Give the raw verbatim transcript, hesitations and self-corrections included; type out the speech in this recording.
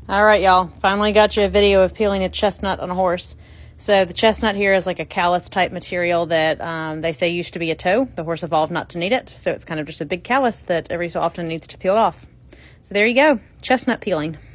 All right, y'all. Finally got you a video of peeling a chestnut on a horse. So the chestnut here is like a callus type material that um, they say used to be a toe. The horse evolved not to need it, so it's kind of just a big callus that every so often needs to peel off. So there you go, chestnut peeling.